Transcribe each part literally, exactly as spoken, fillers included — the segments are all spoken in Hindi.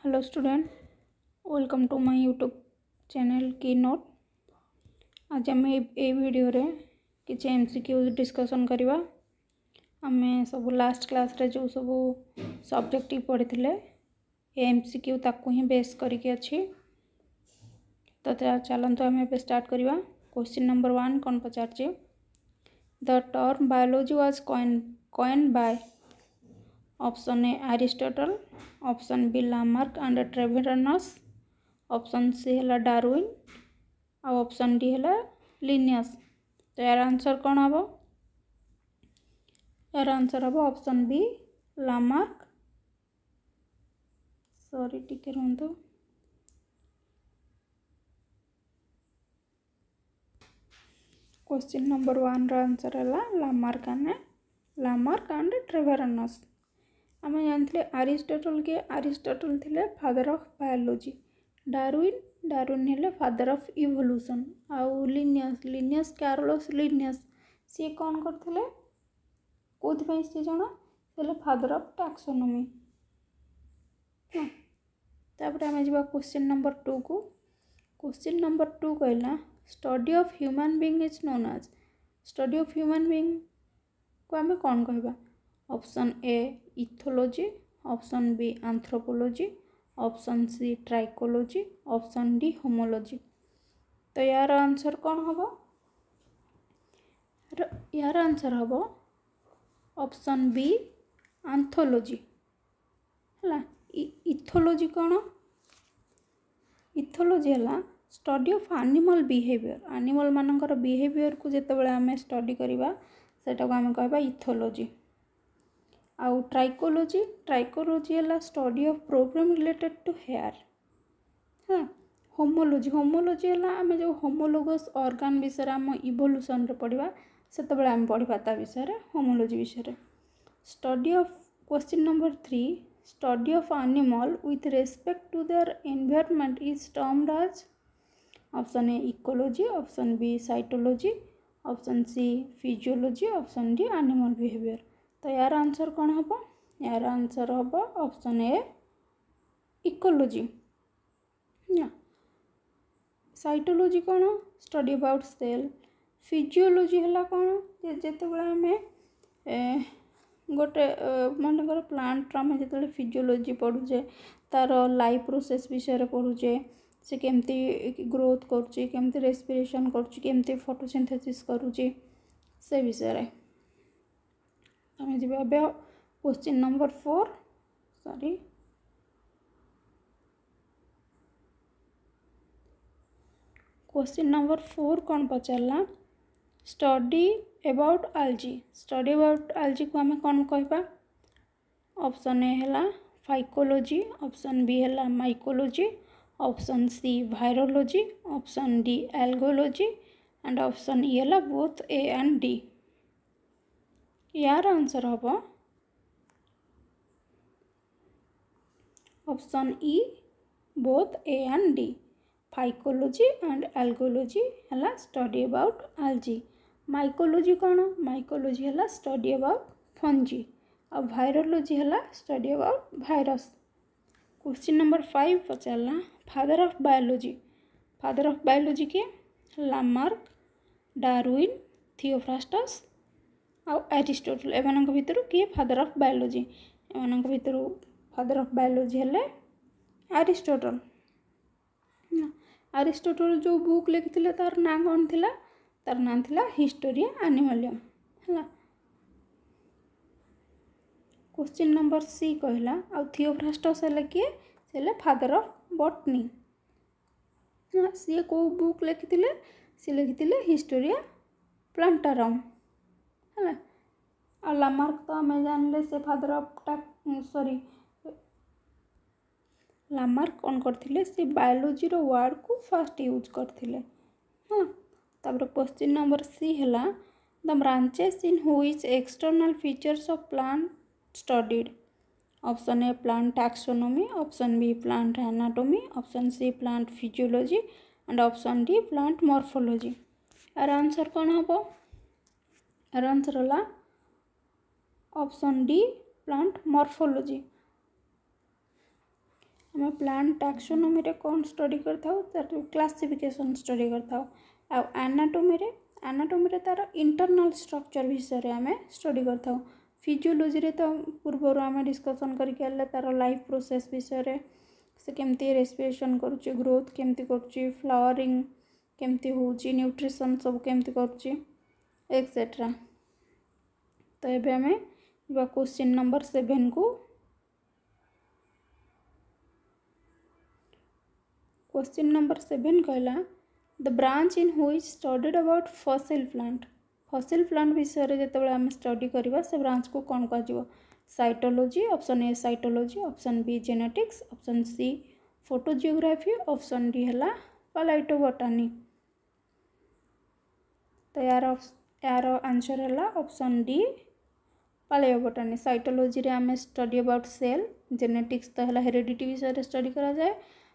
Hello student, welcome to my YouTube channel की नोट। आज आम ए वीडियो रे किसी एमसीक्यू डिस्कशन करवा। आम सब लास्ट क्लास रे जो सब सब्जेक्ट पढ़ी एमसीक्यू ताकू ही बेस करके अच्छी। तो चलते आम ए स्टार्ट करवा। क्वेश्चन नंबर वन कौन पचार, the term biology was coin coin by option A Aristotle, option B Lamarck and Treviranus, option C है डार्विन और ऑप्शन डी है लिनियस। तो यार आंसर कौन हम? यार आंसर हम ऑप्शन बी लामार्क। सॉरी टिके रुहतु। क्वेश्चन नंबर वन आंसर है Lamarck and Lamarck and Treviranus. आम जानते एरिस्टोटल के एरिस्टोटल थे father of biology, Darwin Darwin है फादर ऑफ इवोल्यूशन, आउ लिनियस लिनियस कैरोलस लिनियस सी कौन करते कौन सी जन से फादर ऑफ टैक्सोनॉमी। तापर आम जा क्वेश्चन नंबर टू को। क्वेश्चन नंबर टू कहला study of human being is known as. Study of human being को आम कौन कहबा? Option A ethology, option B anthropology, option C trichology, option D homology. तो यार आंसर कौन हम? यार आंसर हम ऑप्शन बी एंथोलॉजी है। इथोलॉजी कौन? इथोलॉजी है study of animal behaviour. Animal मानकर बिहेवियर को जितेबाला आम स्टडी करवा सेटा को आम कहबा इथोलॉजी। आउ ट्राइकोलॉजी ट्राइकोलॉजी है study of program related to hair है। होमोलॉजी होमोलॉजी है आम जो होमोलोगस ऑर्गन विषय आम इवोल्यूशन रे पढ़ा से आम पढ़ा ता विषय होमोलॉजी विषय। Study of question number three study of animal with respect to their environment is termed as. Option A ecology, option B cytology, option C physiology, option D animal behaviour. तो यार आंसर कौन हम? यार आंसर हम ऑप्शन ए इकोलॉजी। साइटोलॉजी कौन? Study about cell. फिजियोलॉजी है कौन? जिते आम गोटे मनकर प्लांट आम जो फिजियोलॉजी पढ़ुचे तार लाइफ प्रोसेस विषय पढ़ुचे, से केमती ग्रोथ करुच्ची, केमती रेस्पिरेशन करुच्ची, केमती फोटोसिंथेसिस करुच्ची से विषय। आम जी question number four sorry question number four कौन पचारा study about algae. Study about algae को आम कौन कहबा? ऑप्शन ए है फाइकोलॉजी, ऑप्शन बी है mycology, option C virology, option D algology and option E है बोथ ए एंड डी। यार आंसर हम option E both A and D. Phycology and algology है स्टडी अबाउट एल्गी। माइकोलॉजी कौन? माइकोलॉजी है स्टडी अबाउट फंजी और वायरोलॉजी है study about virus. Question number five पचारा father of biology. Father of biology के लामार्क, डार्विन, थियोफ्रास्टस आउ एरिस्टोटल। एमान भितर किए फादर ऑफ बायोलॉजी? एमान भितर फादर ऑफ बायोलॉजी है एरिस्टोटल। एरिस्टोटल जो बुक लिखिले तार ना कौन थिला? तार ना थिला हिस्टोरिया एनिमलियम है। क्वेश्चन नंबर सी कहला आउ थियोफ्रास्टस है किए से फादर ऑफ बॉटनी। सी को बुक लिखिले? सी लिखिले हिस्टोरिया प्लांटारम है। और लामार्क तो आम जानले से फादर ऑफ सॉरी लामार्क कौन करथिले? से बायोलॉजी रो वर्ड को फर्स्ट यूज करथिले। हाँ तापर क्वेश्चन नंबर सी है the branches in which external features of plant studied. Option A plant taxonomy, option B plant anatomy, option C plant physiology and option D plant morphology. यार आंसर कौन हम? यार आंसर है ऑप्शन डी प्लांट मॉर्फोलॉजी। आम प्लांट टैक्सोनॉमी रे कौन स्टडी करथाउ तार क्लासिफिकेशन स्टडी करथाउ आ एनाटॉमी रे एनाटॉमी रे तार इंटरनल स्ट्रक्चर विषय रे आम स्टडी करथाउ फिजियोलॉजी रे तो पूर्व आम डिस्कशन करके तार लाइफ प्रोसेस विषय रे से केमती रेस्पिरेशन करुच्ची ग्रोथ केमती करुच्ची फ्लावरिंग केमती होउची न्यूट्रिशन सब केमती करुच्ची एक्सेट्रा। तो ये आम जा क्वेश्चन नंबर सेवेन को क्वेश्चन नंबर सेवेन कहला the branch in which studied about fossil plant fossil plant विषय रे जेतेबेले आम स्टडी करबा से ब्रांच को कौन कह cytology option A cytology option B genetics option C phytogeography option D है पैलेटोबोटानी। तो यार यार आंसर है ऑप्शन डी पैलेटोबोटानी। साइटोलॉजी रे आम स्टडी अबाउट सेल जेनेटिक्स तो है हेरिडिटी विषय स्टडी करा जाए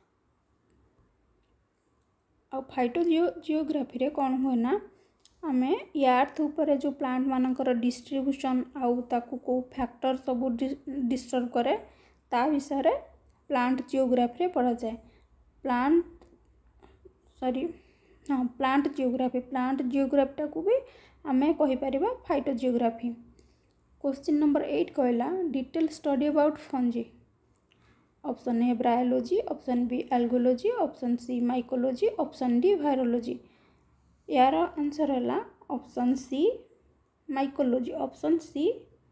आ फाइटोजियोग्राफी रे कौन हुए ना आम यार्थ उपर जो प्लांट मानकर डिस्ट्रीब्यूशन आउ ताकू को फैक्टर सब डिस्टर्ब करे ता विषय रे प्लांट जियोग्राफी पढ़ा जाए प्लांट सॉरी हाँ प्लांट जियोग्राफी प्लांट जियोग्राफीटा को भी आम कहीपर फाइटोजियोग्राफी। क्वेश्चन नंबर एट कहला detail study about fungi option A bryology option B algology option C mycology option D virology. यार आंसर है option C mycology option C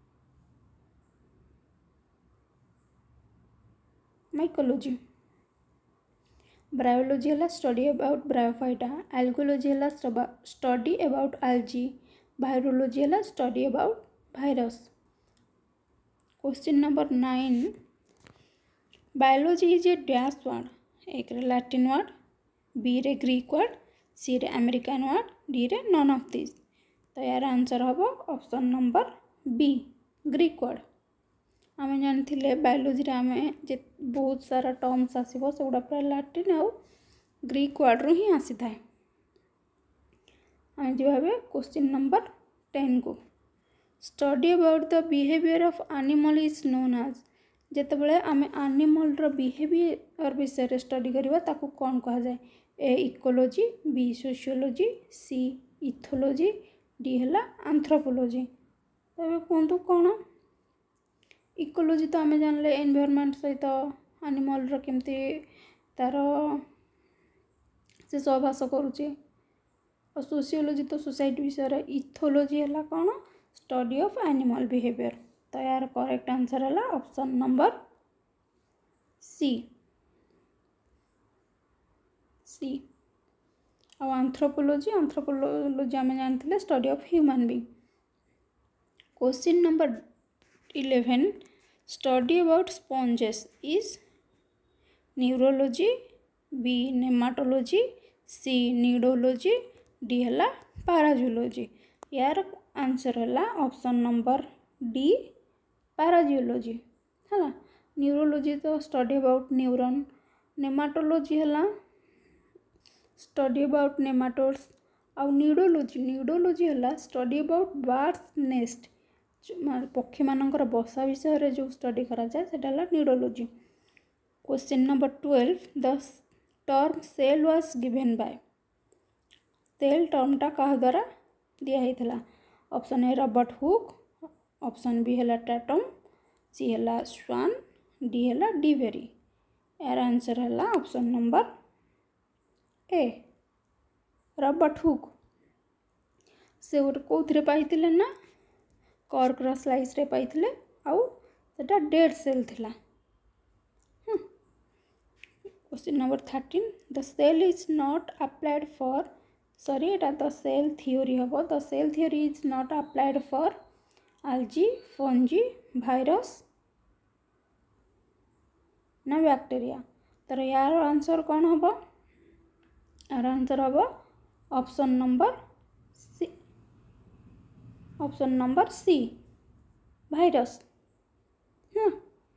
mycology. Bryology है स्टडी अबाउट ब्रायोफाइटा एल्गोलॉजी है स्टडी अबाउट एल्जी वायरोलॉजी है study about virus. Question number nine biology is a dash word एक रे लैटिन वर्ड बी रे ग्रीक वर्ड सी रे अमेरिकन वर्ड डी रे नन ऑफ दिस। तो यार आंसर हम option number B Greek word. आम जानी बायोलॉजी रे आम जे बहुत सारा टर्म्स आसो से गुड़ा पूरा लैटिन आउ ग्रीक वर्ड रू ही आसी थाए। आम जी भावे क्वेश्चन नंबर टेन को study about the behaviour of animal is known as जेतेबेले आम एनिमल रो बिहेवियर विषय स्टडी करबा ताकू कौन कहा जाए A ecology B sociology C ethology D है एंथ्रोपोलॉजी। तबे कहतु कौन इकोलॉजी तो आम जानले एनवायरनमेंट सहित एनिमल रो केमती तार से सहवास करुचे और सोशियोलॉजी तो सोसाइटी विषय इथोलॉजी है कौन स्टडी ऑफ एनिमल बिहेवियर। तो यार करेक्ट आंसर है ऑप्शन नंबर सी सी। और एंथ्रोपोलॉजी एंथ्रोपोलॉजी आम जानते study of human being. Question number eleven study about sponges is neurology B nematology C nidology D है पैराजूलॉजी। यार आंसर है ऑप्शन नंबर डी पैराजियोलॉजी है। न्यूरोलॉजी तो स्टडी अबाउट न्यूरॉन नेमाटोलॉजी है स्टडी अबाउट नेमाटोड्स आउ नीडोलॉजी नीडोलॉजी है स्टडी अबाउट बर्ड्स नेस्ट पक्षी मानकर बसा विषय रे जो स्टडी करा जाए सेटा nidology. Question number twelve the term cell was given by cell टर्मटा क्या द्वारा दिया option A Robert Hooke option B है टैटम सी है स्वान डी है डिवेरी। यार आंसर है option number A Robert Hooke. से गोटे कौन पाई ना कर्क स्लाइस रे पाई आउ सेटा डेड सेल थिला। Question number thirteen the cell is not applied for sorry एटा द सेल थ्योरी हम the cell theory is not applied for algae fungi virus ना बैक्टीरिया। तर यार आंसर कौन हम यार आंसर हम option number C option number C virus. हाँ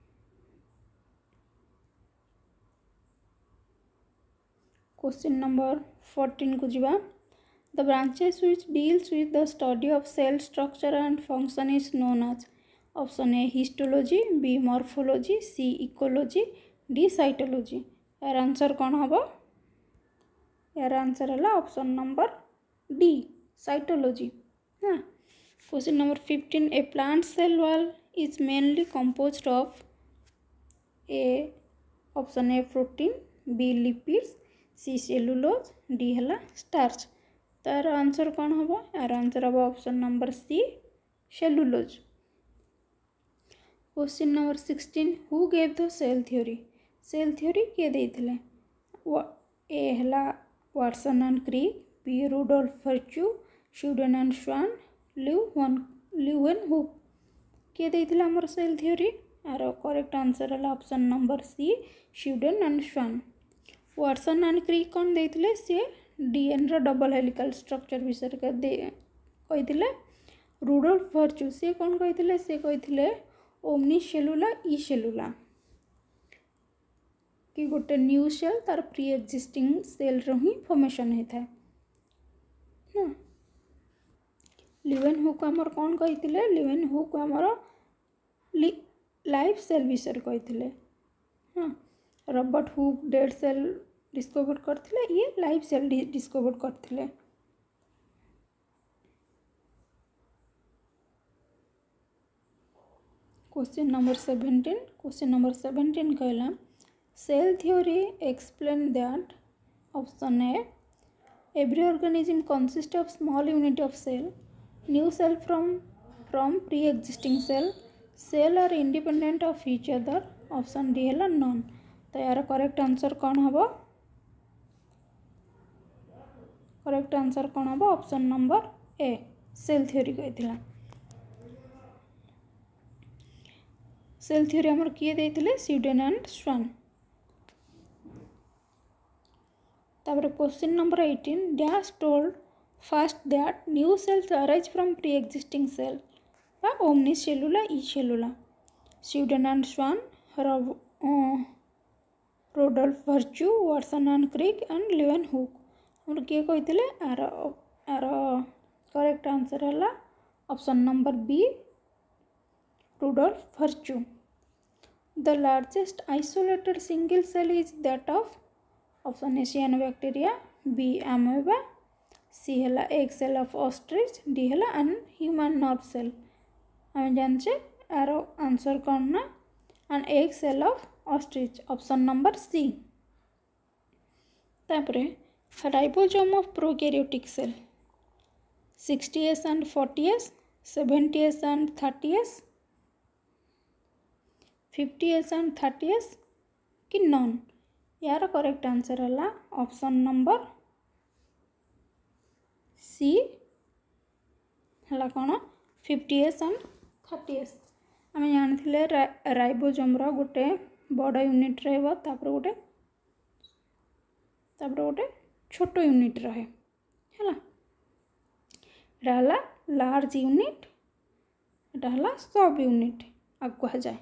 क्वेश्चन नंबर फोर्टीन को जीवा the branches which deals with the study of cell structure and function is known as option A histology B morphology C ecology D cytology. यार आंसर कौन हम? यार आंसर है ऑप्शन नंबर डी साइटोलॉजी। हाँ। Question number fifteen, a plant cell wall is mainly composed of a option A protein, B lipids, C cellulose, D है स्टार्च। तार आंसर कौन हम? यार आंसर हम option number C cellulose. Question number sixteen, who gave the cell theory? Cell theory किए देइथिले? ए है Watson and Crick, B Rudolf Virchow, Schleiden and Swann, Leeuwen Leeuwenhoek. किए देइथिले हमर सेल थ्योरी? यार करेक्ट आंसर है option number C Schleiden and Swann. Watson and Crick कौन देइथिले? सी डीएन रो डबल हेलिकल स्ट्रक्चर विषय के दे कहिथिले। रुडोल्फ वर्च्यू से कौन कहिथिले? से कहिथिले ओमनी सेलुला ई सेलुला कि गोटे न्यू सेल तार प्री एक्जिस्टिंग सेल रो ही फॉर्मेशन होता है ना। ल्यूवेनहुक आमर कौन कहिथिले? ल्यूवेनहुक आमर लाइफ सेल विषय कहिथिले। हाँ, Robert Hooke dead cell discover करथिले, ये लाइफ सेल डिस्कवर करथिले। Question number seventeen, question number seventeen कहला cell theory explain that option A every organism consist of small unit of cell, new cell from from pre existing cell, cell are independent of each other, option D है नॉन। तो यार करेक्ट आंसर कौन हम? करेक्ट आंसर कौन हम? Option number A cell theory कहिथिला। सेल थ्योरी हमर किए देइथिले? Schleiden and Schwann. तापर question number eighteen, dash told first that new cells arise from pre existing cell बा ओमनी सेलुला ई सेलुला? Schleiden and Schwann, Rudolf Virchow, Watson and Crick and Leeuwenhoek. हम किए कहिथिले? आर आर करेक्ट आंसर है option number B Rudolf Virchow. The largest isolated single cell is that of option A cyanobacteria, B amoeba, C है egg cell of ostrich, D है एन ह्यूमन नर्व सेल। आम जानचे यार आंसर कौन ना? An egg cell of ostrich, option number C. तापरे ribosome of prokaryotic cell sixty S and forty S, seventy S and thirty S, fifty S and thirty S कि नॉन? यार करेक्ट आंसर है ऑप्शन नंबर सी है कौन? Fifty S and thirty S. आम जानी राइबोसोम रो गोटे बड़ यूनिट रहा, गोटे गोटे छोट यूनिट रहे है। लार्ज यूनिट, एटा सब यूनिट आग कह जाए।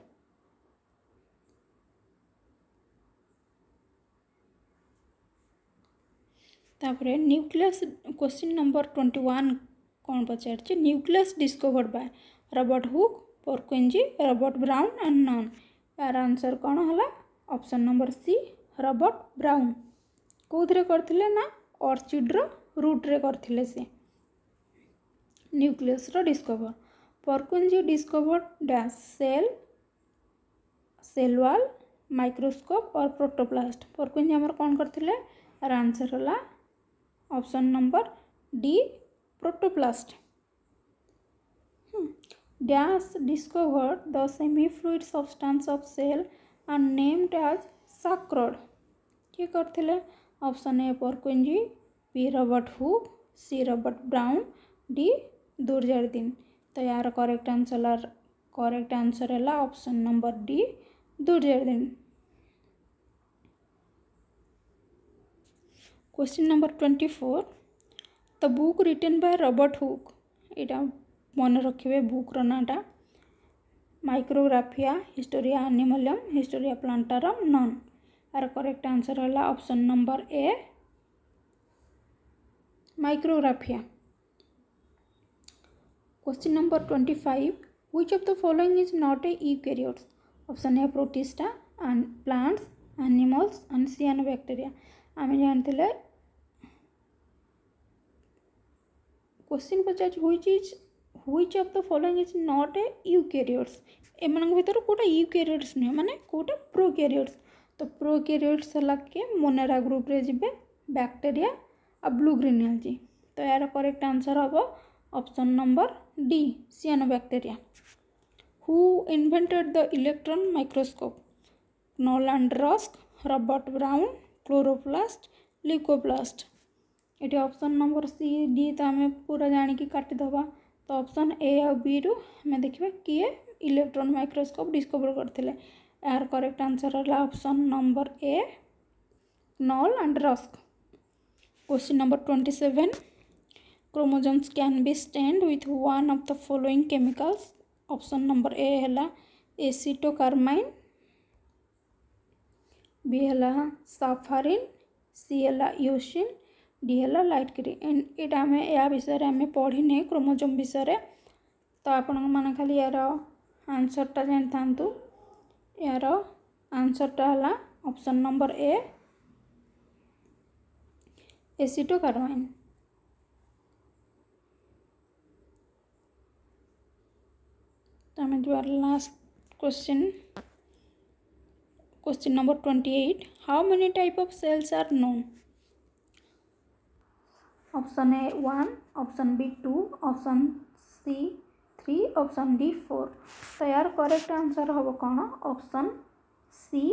तापरे nucleus question number twenty one कौन पचार nucleus discovered by Robert Hooke, Purkinje, Robert Brown and none. यार आंसर कौन है? Option number C Robert Brown. कौन करथिले ना? ऑर्चिड रो रूट रे करथिले से न्यूक्लियस रो discover. Purkinje discovered dash cell, cell wall, microscope और प्रोटोप्लास्ट। पर्क्विंजी हमर कौन करथिले? यार आंसर है option number D protoplast. Dash discovered the semi fluid substance of cell and named as sarcode. किए करथिले? Option A Purkinje, B Robert Hooke, C Robert Brown, D Dujardin. तो यार करेक्ट आंसर करेक्ट आंसर है option number D Dujardin. Question number twenty four, the book written by Robert Hooke. यहाँ मन रखिए बुक नाटा Micrographia, Historia Animalium, Historia Plantarum, none. यार करेक्ट आंसर है option number A Micrographia. Question number twenty five, which of the following is not a eukaryotes? Option A protista, plants animals and cyanobacteria आम जानते क्वेश्चन पचार which is which of the following is not a eukaryotes एमान भीतर कोटा यूकैरियोट्स नुहे माने कोटा प्रोकैरियोट्स तो प्रोकैरियोट्स हला के मोनेरा ग्रुप रे जिबे बैक्टीरिया आ ब्लू ग्रीन एल्गी तो यार करेक्ट आंसर हम option number D cyanobacteria who invented the electron microscope Knoll and Ruska Robert Brown chloroplast leucoplast ये ऑप्शन नंबर सी डी तो आम पूरा जानिकी काटिदेवा तो ऑप्शन ए आ बी रु आम देखा किए इलेक्ट्रॉन माइक्रोस्कोप डिस्कवर करते यार करेक्ट आंसर है option number A Knoll and Ruska question number twenty seven chromosomes can be stained with one of the following chemicals option number A है एसिटोकार्माइन बी है साफारिन सी है यूसिन डी है लाइट ग्रीन एंड आम या विषय आम पढ़ी क्रोमोसोम विषय तो आपण मैंने खाली यार आंसरटा जानी था यार आंसरटा है ऑप्शन नंबर ए एसिटोकार्माइन तो आम जो last question question number twenty eight how many type of cells are known option A one option B two option C three option D four तो यार करेक्ट आंसर हम कौन ऑप्शन सी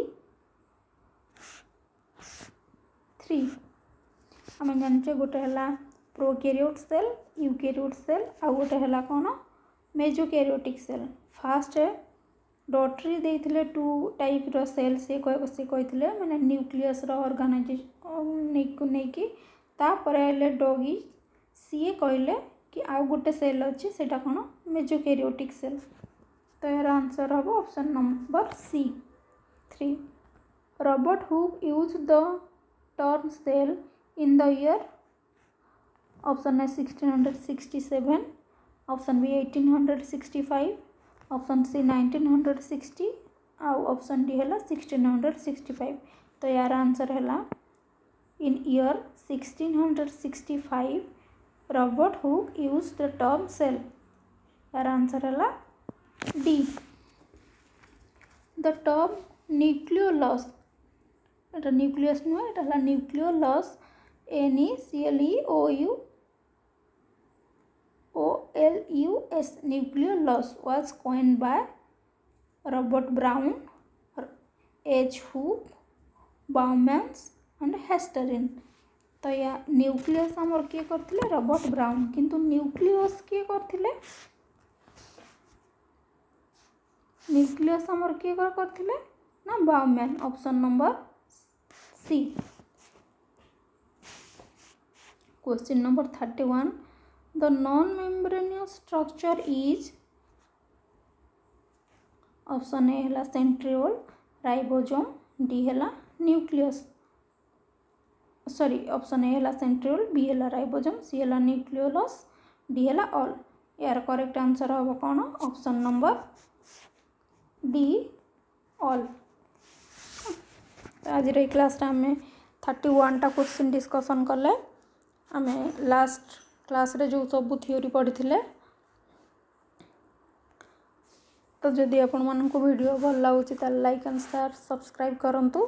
थ्री आम जाने गोटे है प्रोकैरियोट सेल यूकैरियोट सेल आ गोटे है कौन मेसोकैरियोटिक सेल फास्ट डॉटरी देते टू टाइप रो सेल से सी कहते मैंने न्यूक्लियस ऑर्गेनाइज नहीं कि तापर डॉगी सी कहले कि आउ गोटे सेल अच्छे से कौन मेसोकैरियोटिक सेल तो यार आंसर हम option number C three Robert Hooke use the term cell in the year option A sixteen hundred sixty seven option B eighteen hundred sixty five option C nineteen hundred sixty आउ ऑप्शन डी है सिक्सटीन हंड्रेड सिक्सटी फाइव तो यार आंसर है in year sixteen hundred sixty five Robert Hooke use the term cell यार आंसर है डी द टर्म न्यूक्लियोलस एटा न्यूक्लियस नुहे एटा है nucleolus N E C L E O U O L U S nucleolus was coined by Robert Brown H Hooke Bowman's and हेस्टरिन तो या न्यूक्लियस आमर किए करथिले रॉबर्ट ब्राउन किंतु न्यूक्लियस किए करथिले न्यूक्लियस आमर किए करथिले ना Bowman option number C question number thirty one the non membranous structure is option A है सेंट्रियोल राइबोसोम डी है न्यूक्लियस सॉरी ऑप्शन ए है सेंट्रियोल बी है राइबोसोम सी है न्यूक्लियोलस डी है ऑल यार करेक्ट आंसर हम कौन ऑप्शन नंबर डी ऑल तो आज क्लास आम थर्टी वन टा क्वेश्चन डिस्कसन कले आम लास्ट क्लास रे जो सब थ्योरी पढ़ी तो जदि आपण मन को वीडियो भल लगुच लाइक एंड शेयर सब्सक्राइब करंतु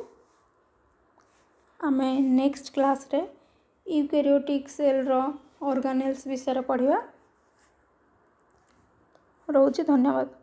आम नेक्स्ट क्लास रे यूकैरियोटिक सेल रो ऑर्गेनेल्स विषय पढ़िया रोची धन्यवाद।